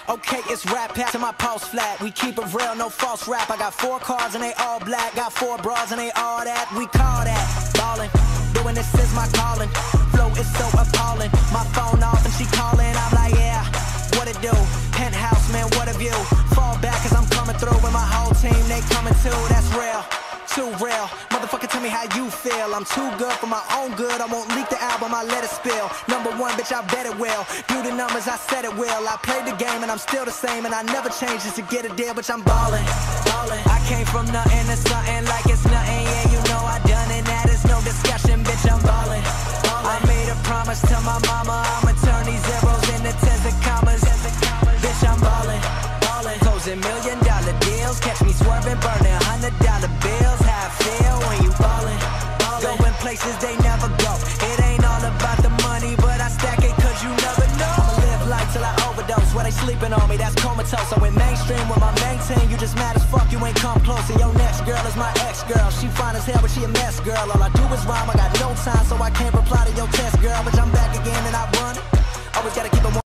Okay, it's rap pack to my pulse flat. We keep it real, no false rap. I got 4 cars and they all black. Got 4 bras and they all that. We call that ballin'. Doing this is my calling. Flow is so appalling. My phone off and she calling. I'm like, yeah, what it do? Penthouse, man, what a view. Fall back cause I'm coming through with my whole team. They coming too, that's real. Too real, motherfucker, tell me how you feel. I'm too good for my own good. I won't leak the album, I let it spill. #1, bitch, I bet it will. Do the numbers, I said it will. I played the game and I'm still the same, and I never change just to get a deal, bitch, I'm ballin', ballin'. I came from nothing to something like it's nothing. Yeah, you know I done it, that is no discussion, bitch, I'm ballin', ballin'. I made a promise to my mama, I'ma turn these zeros into tens and commas. Bitch, I'm ballin', ballin'. Closing $1 million deals, catch me swerving, burning $100 bills. How I feel when you ballin', ballin'. Going places they never go. It ain't all about the money, but I stack it cause you never know. I'ma live life till I overdose. Where they sleeping on me, that's comatose. I went mainstream with my main team. You just mad as fuck, you ain't come close. And your next girl is my ex-girl. She fine as hell, but she a mess, girl. All I do is rhyme, I got no time, so I can't reply to your test, girl. But I'm back again and I run it. Always gotta keep it